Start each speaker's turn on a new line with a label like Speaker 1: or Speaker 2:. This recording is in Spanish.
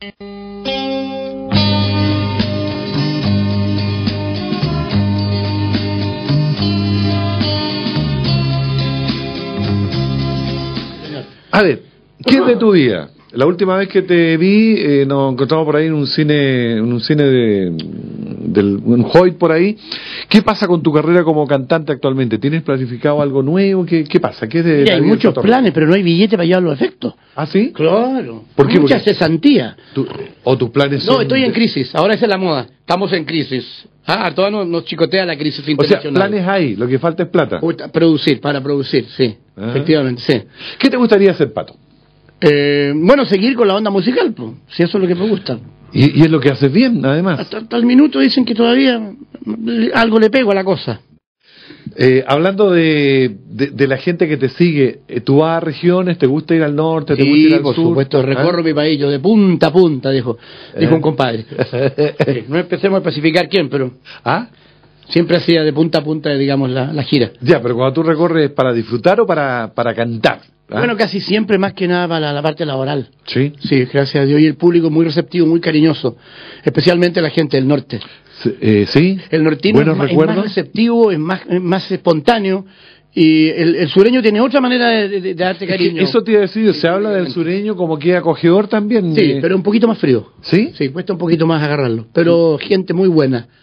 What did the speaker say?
Speaker 1: A ver, ¿qué es de tu vida? La última vez que te vi, nos encontramos por ahí en un cine del un Hoyt por ahí. ¿Qué pasa con tu carrera como cantante actualmente? ¿Tienes planificado algo nuevo? ¿Qué pasa? ¿Qué es de
Speaker 2: Mira, hay muchos planes, pero no hay billete para llevar los efectos.
Speaker 1: ¿Ah, sí?
Speaker 2: Claro.
Speaker 1: ¿Por qué?
Speaker 2: Mucha cesantía.
Speaker 1: ¿O tus planes son...?
Speaker 2: No, estoy en crisis. Ahora esa es la moda. Estamos en crisis. A todas nos chicotea la crisis internacional.
Speaker 1: O sea, planes hay, lo que falta es plata.
Speaker 2: Para producir, sí. Efectivamente, sí.
Speaker 1: ¿Qué te gustaría hacer, Pato?
Speaker 2: Bueno, seguir con la onda musical, pues, si eso es lo que me gusta.
Speaker 1: Y es lo que haces bien, además.
Speaker 2: Hasta el minuto dicen que todavía algo le pego a la cosa.
Speaker 1: Hablando de la gente que te sigue, ¿tú vas a regiones? ¿Te gusta ir al norte? ¿Te gusta ir al sur?
Speaker 2: Por supuesto, recorro mi país, yo de punta a punta, dijo un compadre. No empecemos a especificar quién, pero siempre hacía de punta a punta, digamos, la gira.
Speaker 1: Ya, pero cuando tú recorres, ¿para disfrutar o para cantar?
Speaker 2: Bueno, casi siempre, más que nada para la parte laboral.
Speaker 1: Sí.
Speaker 2: Sí, gracias a Dios. Y el público muy receptivo, muy cariñoso, especialmente la gente del norte.
Speaker 1: Sí.
Speaker 2: El nortino es más receptivo, es más espontáneo, y el sureño tiene otra manera de darte cariño.
Speaker 1: Eso te iba a decir, se habla del sureño como que acogedor también.
Speaker 2: Sí, pero un poquito más frío.
Speaker 1: ¿Sí?
Speaker 2: Sí, cuesta un poquito más agarrarlo, pero gente muy buena.